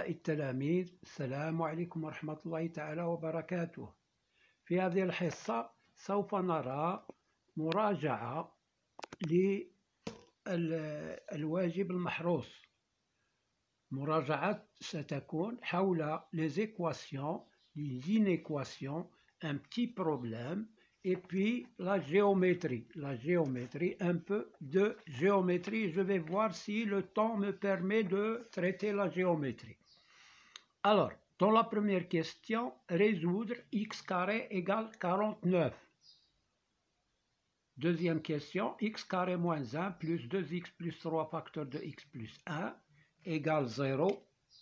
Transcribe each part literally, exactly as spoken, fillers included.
أعزائي التلاميذ، السلام عليكم ورحمة الله تعالى وبركاته. في هذه الحصة سوف نرى مراجعة للواجب المحروس. مراجعة ستكون حول les équations, les inéquations, un petit problème et puis la géométrie. La géométrie, un peu de géométrie. Je vais voir si le temps me permet de traiter la géométrie. Alors, dans la première question, résoudre x carré égale quarante-neuf. Deuxième question, x carré moins un plus deux x plus trois facteur de x plus un égale zéro.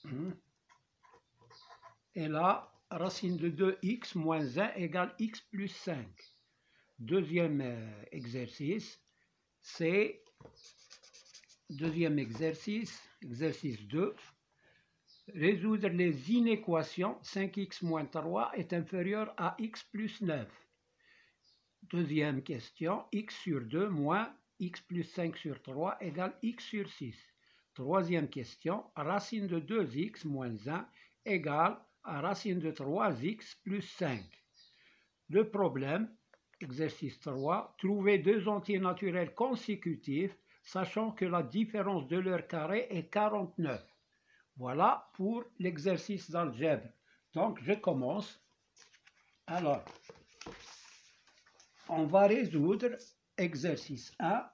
Et là, racine de deux x moins un égale x plus cinq. Deuxième euh, exercice, c'est deuxième exercice, exercice deux. Résoudre les inéquations. cinq x moins trois est inférieur à x plus neuf. Deuxième question, x sur deux moins x plus cinq sur trois égale x sur six. Troisième question, racine de deux x moins un égale à racine de trois x plus cinq. Le problème, exercice trois, trouver deux entiers naturels consécutifs, sachant que la différence de leur carré est quarante-neuf. Voilà pour l'exercice d'algèbre. Donc, je commence. Alors, on va résoudre exercice un.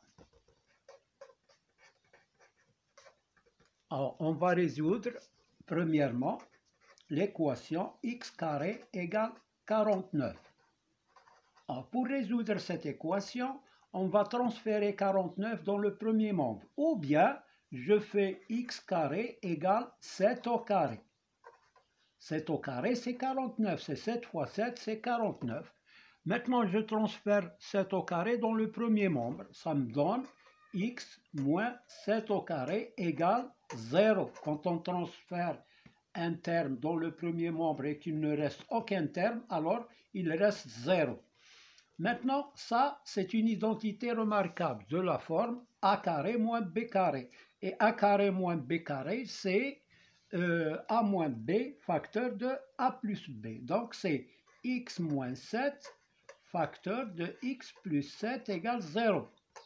Alors, on va résoudre, premièrement, l'équation x carré égale quarante-neuf. Alors, pour résoudre cette équation, on va transférer quarante-neuf dans le premier membre. Ou bien, je fais x carré égale sept au carré. sept au carré, c'est quarante-neuf. C'est sept fois sept, c'est quarante-neuf. Maintenant, je transfère sept au carré dans le premier membre. Ça me donne x moins sept au carré égale zéro. Quand on transfère un terme dans le premier membre et qu'il ne reste aucun terme, alors il reste zéro. Maintenant, ça, c'est une identité remarquable de la forme a carré moins b carré. Et a carré moins b carré, c'est euh, a moins b facteur de a plus b. Donc, c'est x moins sept facteur de x plus sept égale zéro.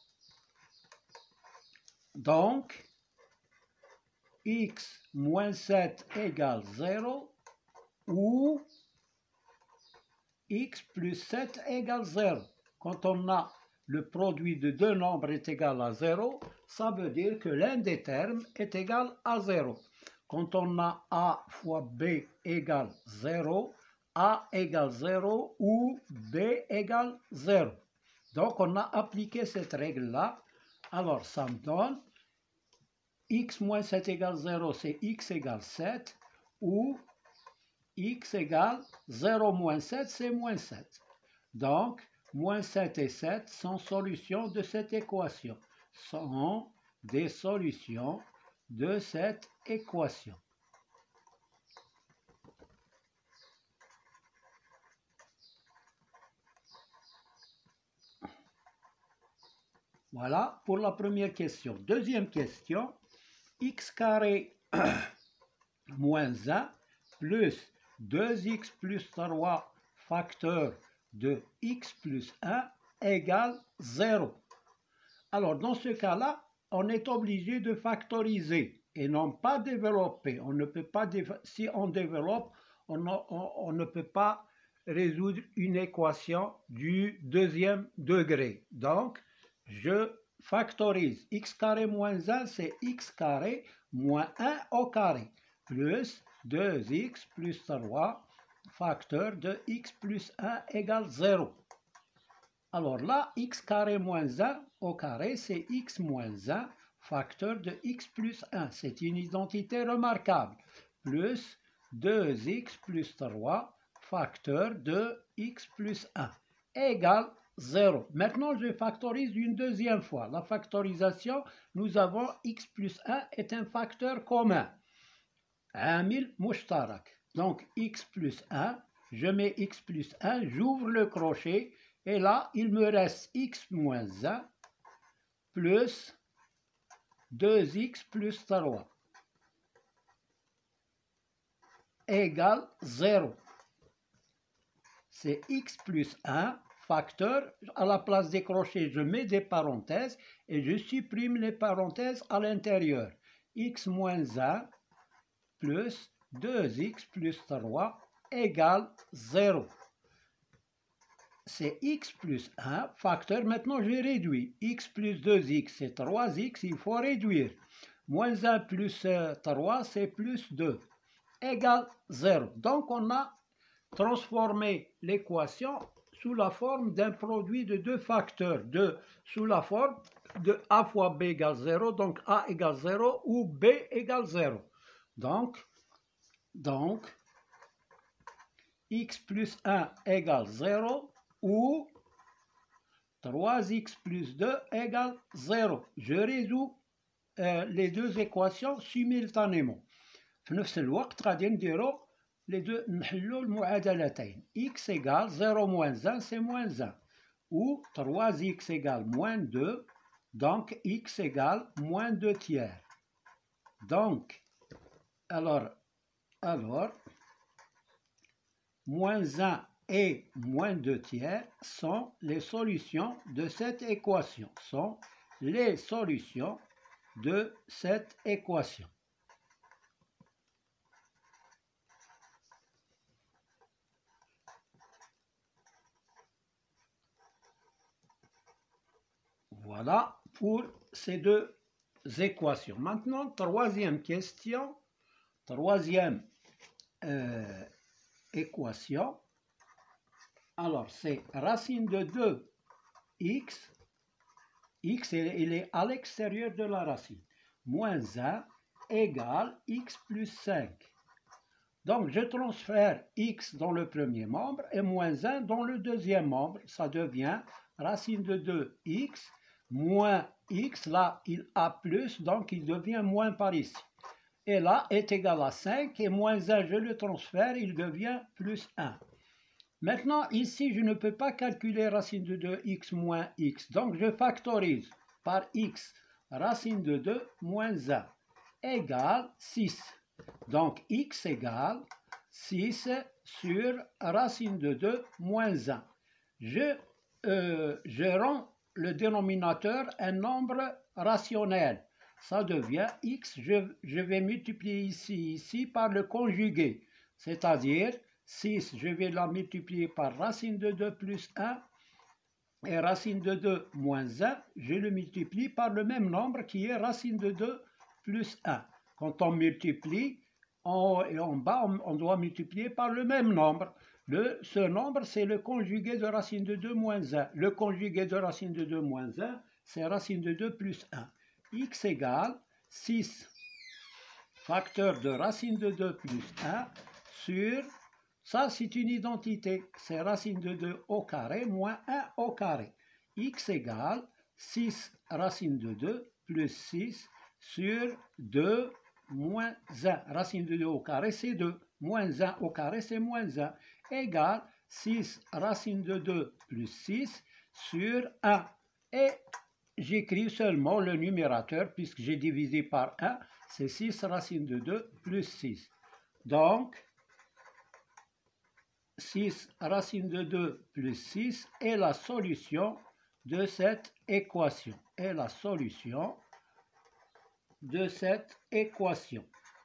Donc, x moins sept égale zéro ou x plus sept égale zéro. Quand on a le produit de deux nombres est égal à zéro, ça veut dire que l'un des termes est égal à zéro. Quand on a a fois b égale zéro, a égale zéro ou b égale zéro. Donc on a appliqué cette règle-là. Alors ça me donne x moins sept égale zéro, c'est x égale sept, ou x égale zéro moins sept, c'est moins sept. Donc, moins sept et sept sont solutions de cette équation. Sont des solutions de cette équation. Voilà pour la première question. Deuxième question, x carré moins un plus deux x plus trois facteur de x plus un égale zéro. Alors, dans ce cas-là, on est obligé de factoriser et non pas développer. On ne peut pas, si on développe, on, on, on ne peut pas résoudre une équation du deuxième degré. Donc, je factorise. X carré moins un, c'est x carré moins un au carré, plus deux x plus trois facteur de x plus un égale zéro. Alors là, x carré moins un au carré, c'est x moins un facteur de x plus un. C'est une identité remarquable. Plus deux x plus trois facteur de x plus un égale zéro. Maintenant, je factorise une deuxième fois. La factorisation, nous avons x plus un est un facteur commun. Amil mushtarak. Donc, x plus un, je mets x plus un, j'ouvre le crochet, et là, il me reste x moins un plus deux x plus trois. égale zéro. C'est x plus un, facteur, à la place des crochets, je mets des parenthèses et je supprime les parenthèses à l'intérieur. X moins un plus deux x plus trois égale zéro. C'est x plus un, facteur, maintenant j'ai réduit. X plus deux x, c'est trois x, il faut réduire. Moins un plus trois, c'est plus deux, égale zéro. Donc on a transformé l'équation sous la forme d'un produit de deux facteurs, de, sous la forme de a fois b égale zéro, donc a égale zéro ou b égale zéro. Donc, donc x plus un égale zéro ou trois x plus deux égale zéro. Je résous euh, les deux équations simultanément. في نفس الوقت غادي نديرو les deux نحلو المعادلتين. X égale zéro moins un, c'est moins un. Ou trois x égale moins deux, donc x égale moins deux tiers. Donc, alors, alors, moins un et moins deux tiers sont les solutions de cette équation. Sont les solutions de cette équation. Voilà pour ces deux équations. Maintenant, troisième question, troisième euh, équation. Alors, c'est racine de deux x, x il est à l'extérieur de la racine, moins un égale x plus cinq. Donc, je transfère x dans le premier membre et moins un dans le deuxième membre. Ça devient racine de deux x moins x. Là, il a plus, donc il devient moins par ici. Et là, est égal à cinq et moins un, je le transfère, il devient plus un. Maintenant, ici, je ne peux pas calculer racine de deux x moins x. Donc, je factorise par x racine de deux moins un égale six. Donc, x égale six sur racine de deux moins un. Je, euh, je rends le dénominateur un nombre rationnel. Ça devient x, je, je vais multiplier ici, ici par le conjugué. C'est-à-dire, six, je vais la multiplier par racine de deux plus un. Et racine de deux moins un, je le multiplie par le même nombre qui est racine de deux plus un. Quand on multiplie, en haut et en bas, on, on doit multiplier par le même nombre. Le, ce nombre, c'est le conjugué de racine de deux moins un. Le conjugué de racine de deux moins un, c'est racine de deux plus un. X égale six facteur de racine de deux plus un sur, ça c'est une identité, c'est racine de deux au carré moins un au carré. X égale six racine de deux plus six sur deux moins un. Racine de deux au carré, c'est deux. Moins un au carré, c'est moins un. Égale six racine de deux plus six sur un. Et j'écris seulement le numérateur, puisque j'ai divisé par un, c'est six racine de deux plus six. Donc, six racine de deux plus six est la solution de cette équation. Est la solution de cette équation.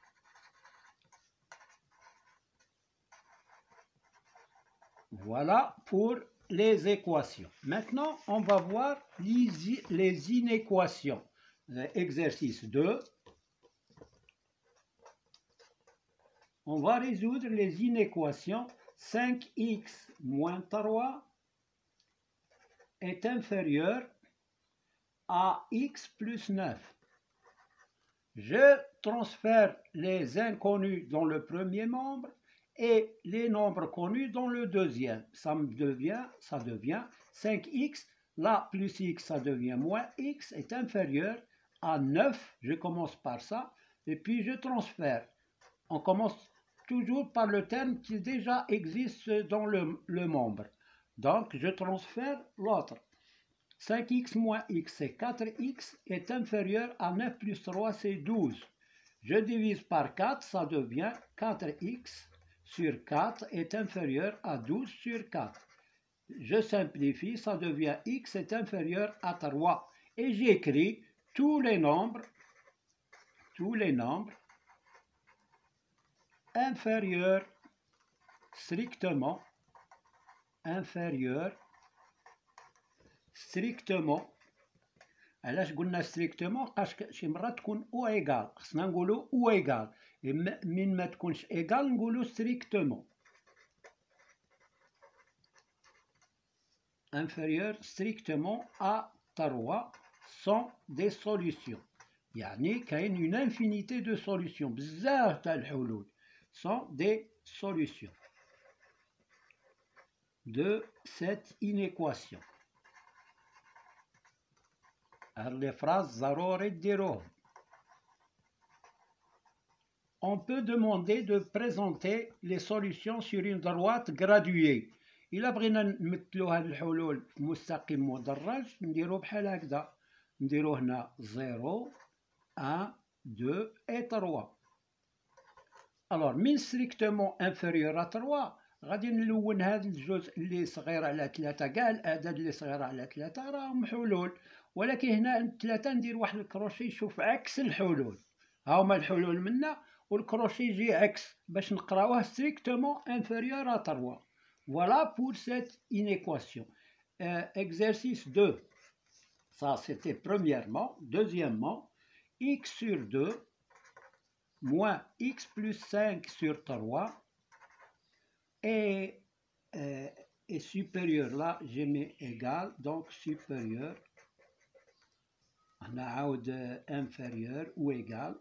Voilà pour les équations. Maintenant, on va voir les, les inéquations. Exercice deux. On va résoudre les inéquations. cinq x moins trois est inférieur à x plus neuf. Je transfère les inconnus dans le premier membre et les nombres connus dans le deuxième. Ça me devient, ça devient cinq x, là plus x, ça devient moins x, est inférieur à neuf. Je commence par ça, et puis je transfère. On commence toujours par le terme qui déjà existe dans le, le membre. Donc, je transfère l'autre. cinq x moins x, c'est quatre x, est inférieur à neuf plus trois, c'est douze. Je divise par quatre, ça devient quatre x sur quatre est inférieur à douze sur quatre. Je simplifie, ça devient x est inférieur à trois. Et j'écris tous les nombres, tous les nombres inférieurs, strictement, inférieurs, strictement. علاش قلنا strictement؟ قاش شي مرات تكون او ايغال، خصنا نقولو او ايغال، من ما تكونش ايغال نقولو strictement. inférieur strictement à trois sont des solutions. يعني كاين une infinité de solutions، بزاف تاع الحلول sont des solutions de cette inéquation. Les phrases ضروري تديروهم. On peut demander de présenter les solutions sur une droite graduée. إلا بغينا نمثلو هاد الحلول في مستقيم مدرج نديرو بحال هكذا، نديرو هنا زيرو واحد اثنين et trois. Alors من strictement inférieur à trois غادي نلون هاد الجزء اللي صغير على ثلاثة، كاع الأعداد اللي صغيرة على ثلاثة راهم حلول، ولكن هنا ثلاثة ندير واحد الكروشي يشوف عكس الحلول. هاهما الحلول منا والكروشي يجي عكس باش نقراوه strictement inférieur à trois. Voilà pour cette inéquation. Euh, exercice deux. Ça, c'était premièrement. Deuxièmement, x sur deux moins x plus cinq sur trois est, euh, est supérieur. Là, j'ai mis égal, donc supérieur. On a عاود inférieur ou égal.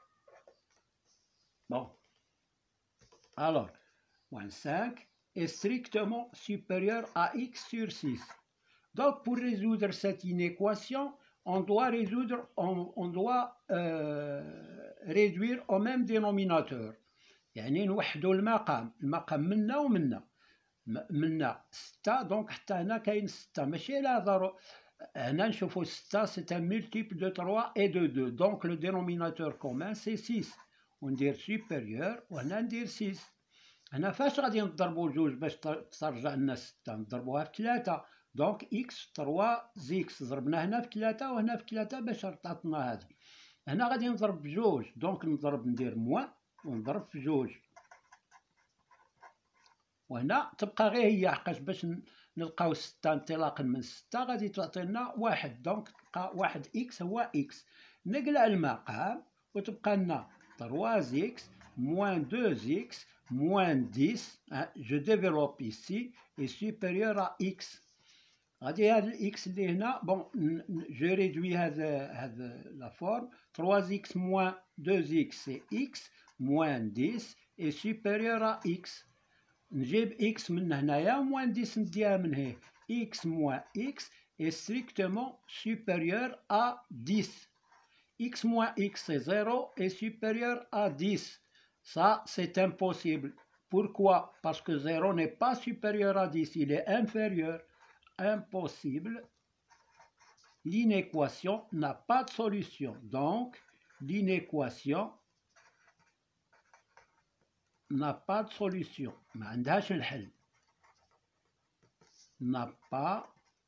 Bon. Alors, moins cinq est strictement supérieur à x sur six. Donc, pour résoudre cette inéquation, on doit résoudre, on, on doit euh, réduire au même dénominateur. يعني نوحدوا المقام، المقام منا ومنا، منا ستة، دونك حتى هنا كاين ستة، ماشي لا ضروري هنا نشوفوا ستة c'est un multiple de trois et de deux، donc le dénominateur commun c'est six، وندير supérieur وهنا ندير six. هنا فاش غادي نضربوا جوج باش ترجع لنا ستة؟ نضربوها في ثلاثة، دونك إكس تروا زيكس، ضربنا هنا في ثلاثة وهنا في ثلاثة باش تعطينا هذا. هنا غادي نضرب بجوج، دونك نضرب ندير موان ونضرب في جوج، وهنا تبقى غير هي حقاش باش نلقاو ستة انطلاقا من ستة غادي تعطينا واحد، دونك تبقى واحد إكس هو إكس. نقلع المقام وتبقى لنا تروا زيكس moins deux x moins dix, hein, je développe ici, est supérieur à x. غادي هاد الإكس اللي هنا، bon, je réduis هذا هذا la forme، trois x moins deux x c'est x, moins dix est supérieur à x. نجيب x من هنايا moins dix نديها من هنا، x moins x est strictement supérieur à dix. x moins x c'est zéro est supérieur à dix. Ça, c'est impossible. Pourquoi? Parce que zéro n'est pas supérieur à dix, il est inférieur. Impossible. L'inéquation n'a pas de solution. Donc, l'inéquation n'a pas de solution. ما عندهاش الحل. N'a pas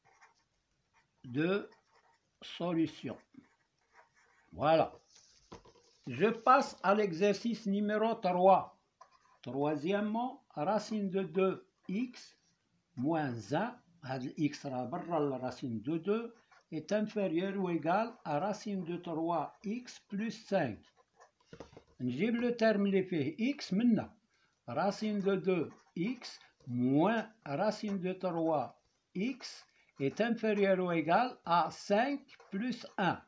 de solution. Voilà. Je passe à l'exercice numéro trois. Troisièmement, racine de deux x moins un, x la racine de deux, est inférieur ou égal à racine de trois x plus cinq. نجيب le terme اللي فيه x منا. Racine de deux x moins racine de trois x est inférieur ou égal à cinq plus un.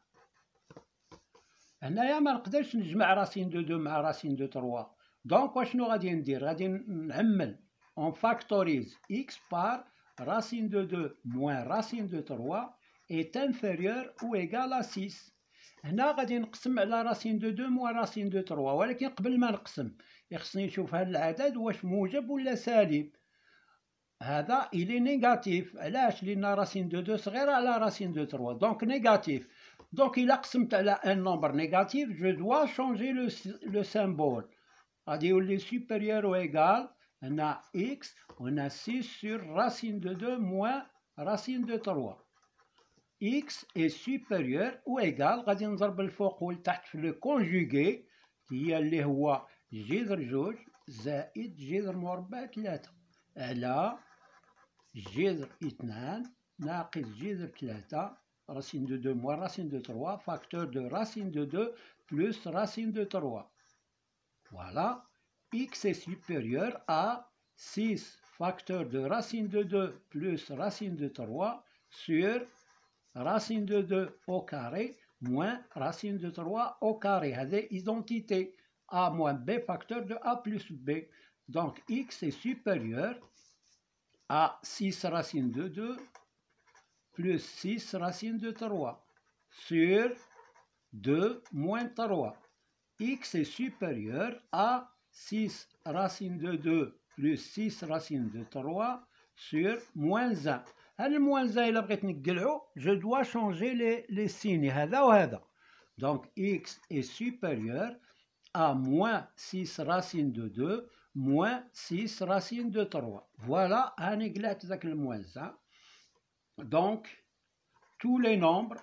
هنايا ما نقدرش نجمع راسين دو دو مع راسين دو تروا، دونك واشنو غادي ندير؟ غادي نعمل اون فاكتوريز اكس بار راسين دو دو موان راسين دو تروا est inférieur ou égal à six. هنا غادي نقسم على راسين دو دو موان راسين دو تروا، ولكن قبل ما نقسم خصني نشوف هاد العدد واش موجب ولا سالب. هذا إلي نيجاتيف، علاش؟ لأن راسين دو دو صغيرة على راسين دو تروا، دونك نيجاتيف. Donc, il a un nombre négatif, je dois changer le, le symbole. غادي يولي supérieur ou égal هنا x وهنا six sur racine de deux moins racine de trois. x est supérieur ou égal غادي نضرب الفوق والتحت في لو كونجوغي هي اللي هو جذر جوج زائد جذر مربع ثلاثة على جذر اثنان ناقص جذر ثلاثة racine de deux moins racine de trois facteur de racine de deux plus racine de trois. Voilà, x est supérieur à six facteur de racine de deux plus racine de trois sur racine de deux au carré moins racine de trois au carré. هذه identité a moins b facteur de a plus b. Donc x est supérieur à six racine de deux plus six racine de trois sur deux moins trois. X est supérieur à six racine de deux plus six racine de trois sur moins un. هل moins un إلا بغيت نقلعو je dois changer les, les signes هذا وهذا. Donc x est supérieur à moins six racine de deux moins six racine de trois. Voilà, هاني قلعت ذاك الموان un. Donc, tous les nombres,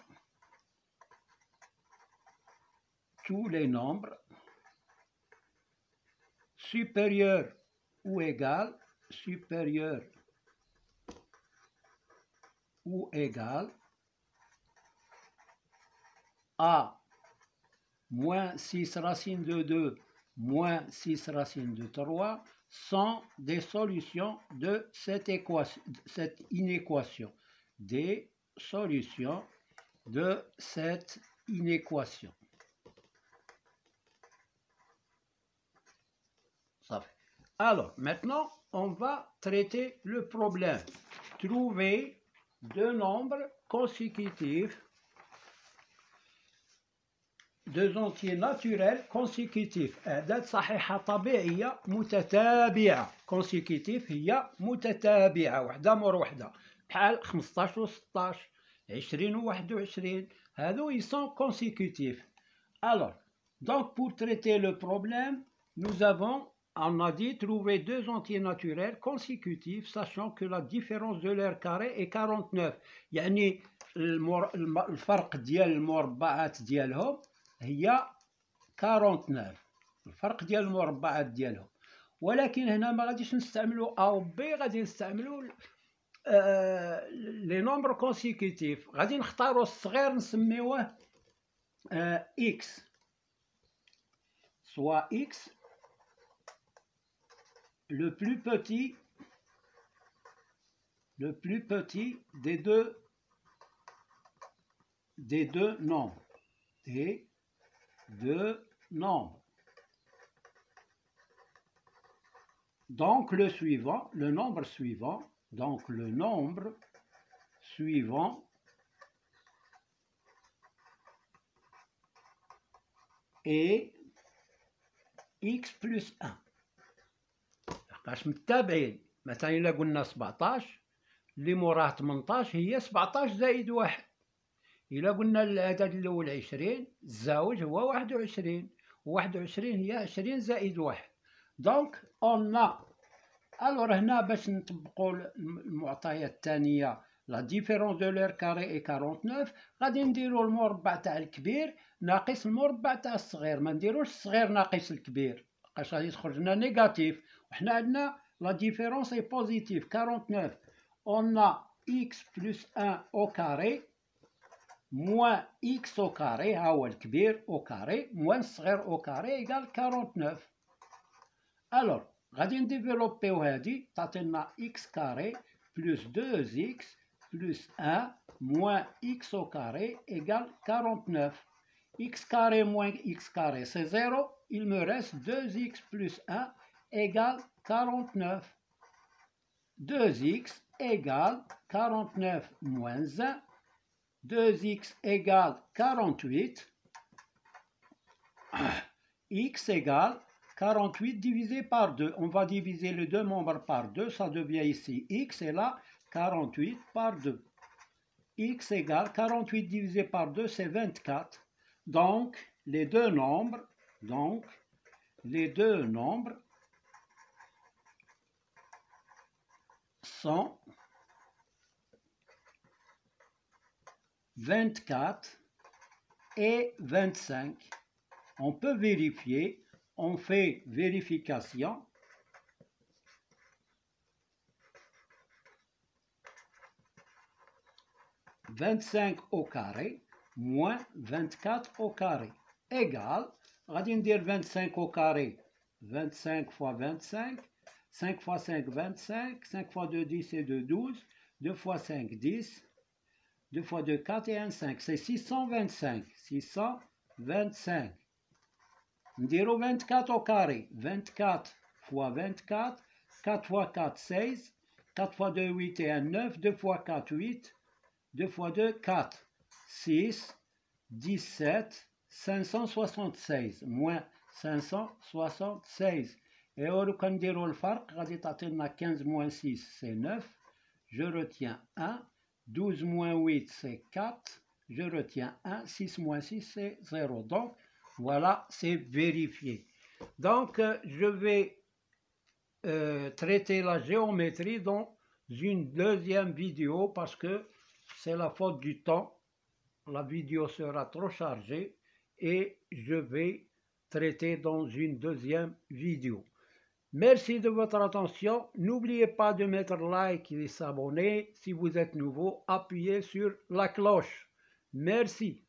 tous les nombres supérieurs ou égal, supérieurs ou égal à moins six racine de deux moins six racine de trois sont des solutions de cette équation, cette inéquation. Des solutions de cette inéquation. Ça fait. Alors, maintenant, on va traiter le problème. Trouver deux nombres consécutifs, deux entiers naturels consécutifs. أعداد صحيحة طبيعية متتابعة. consécutif هي متتابعة وحدة مور وحدة. بحال خمسطاش و ستطاش عشرين و واحد وعشرين هادو ils sont consécutifs. Alors, donc pour traiter le problème, nous avons, on a dit, trouver deux entiers naturels consécutifs, sachant que la différence de leur carré est quarante-neuf. يعني المر... الفرق ديال المربعات ديالهم هي quarante-neuf. الفرق ديال المربعات ديالهم. ولكن هنا ما غاديش نستعملوا A و B، غادي نستعملوا آه لي نومبر كونسيكوتيف. غادي نختاروا الصغير نسميوه آه x soit x le plus petit le plus petit des deux des deux nombres des deux nombres. Donc le suivant, le nombre suivant, donc le nombre suivant est x plus un. باش متابعين، مثلا إلا قلنا سبعطاش اللي موراه تمنطاش هي سبعطاش زائد واحد. إلا قلنا العدد الأول عشرين الزاوج هو واحد وعشرين، وواحد وعشرين هي عشرين زائد واحد. دونك اون ا الور هنا باش نطبقوا المعطيات الثانية لا ديفيرونس دو لور كاري اي quarante-neuf، غادي نديرو المربع تاع الكبير ناقص المربع تاع الصغير، ما نديروش الصغير ناقص الكبير باش غادي تخرج لنا نيجاتيف، وحنا عندنا لا ديفيرونس اي بوزيتيف quarante-neuf. اون ا x بلس un au carré moins x au carré، ها هو الكبير au carré moins الصغير au carré égal quarante-neuf. الور غادي نديفلوبيو هادي تعطينا x carré plus deux x plus un moins x au carré égale quarante-neuf. X carré moins x carré c'est zéro, il me reste deux x plus un égale quarante-neuf. deux x égale quarante-neuf moins un, deux x égale quarante-huit, x égale quarante-huit divisé par deux. On va diviser les deux membres par deux, ça devient ici x, et là quarante-huit par deux. X égale quarante-huit divisé par deux, c'est vingt-quatre. Donc, les deux nombres, donc, les deux nombres sont vingt-quatre et vingt-cinq. On peut vérifier, on fait vérification. vingt-cinq au carré moins vingt-quatre au carré égale, on va dire vingt-cinq au carré, vingt-cinq fois vingt-cinq, cinq fois cinq, vingt-cinq, cinq fois deux, dix et deux, douze, deux fois cinq, dix, deux fois deux, quatre et un, cinq, c'est six cent vingt-cinq, six cent vingt-cinq. On dirait vingt-quatre au carré, vingt-quatre fois vingt-quatre, quatre fois quatre, seize, quatre fois deux, huit et un, neuf, deux fois quatre, huit, deux fois deux, quatre, six, dix-sept, cinq cent soixante-seize, moins cinq cent soixante-seize. Et on va dire le farq, quinze moins six, c'est neuf, je retiens un, douze moins huit, c'est quatre, je retiens un, six moins six, c'est zéro. Donc, voilà, c'est vérifié. Donc, euh, je vais euh, traiter la géométrie dans une deuxième vidéo parce que c'est la faute du temps. La vidéo sera trop chargée et je vais traiter dans une deuxième vidéo. Merci de votre attention. N'oubliez pas de mettre like et s'abonner. Si vous êtes nouveau, appuyez sur la cloche. Merci.